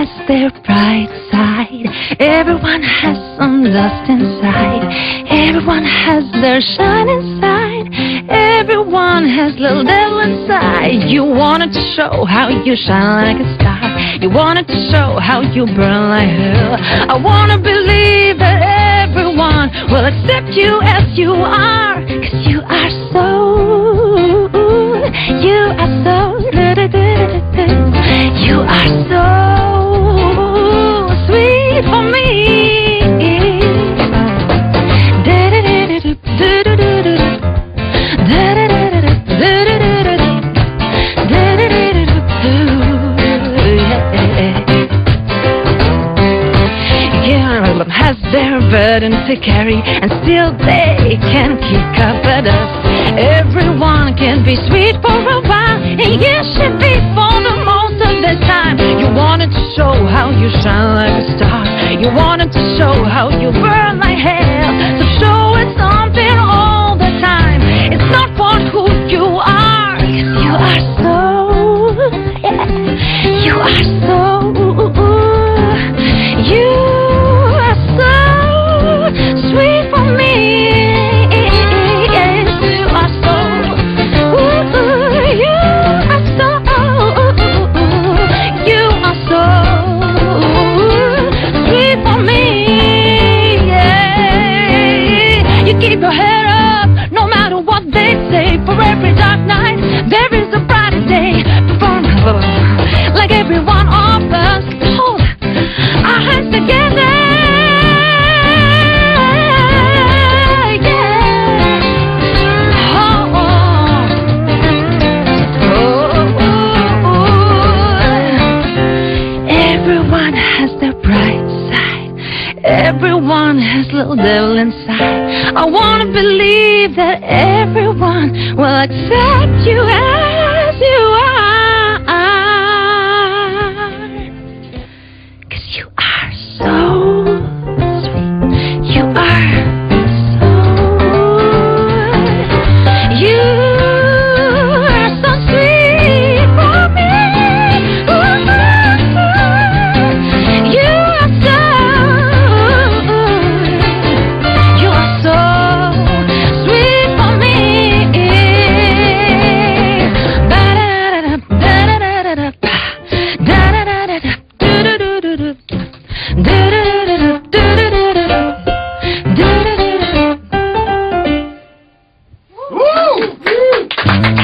has their bright side. Everyone has some dust inside. Everyone has their shining side. Everyone has little devil inside. You wanted to show how you shine like a star. You wanted to show how you burn like hell. I wanna believe that everyone will accept you as you are. 'Cause you are so, you are so, you are so sweet for me. Has their burden to carry, and still they can kick up the dust. Everyone can be sweet for a while, and you should be for the most of the time. You wanted to show how you shine like a star. You wanted to show how you burn like hell. So show it something all the time. It's not for who you are, 'cause you are so, yeah, you are so, you sweet for me. Yes, you are so, you are so, you are so sweet for me. Yeah. You keep your head up no matter what they say. For every dark night there is a brighter day. Like every one of us, hold our hands together. Everyone has little devil inside. I wanna believe that everyone will accept you as you are. 'Cause you are so sweet. You are so, you are so sweet for me. You are so, da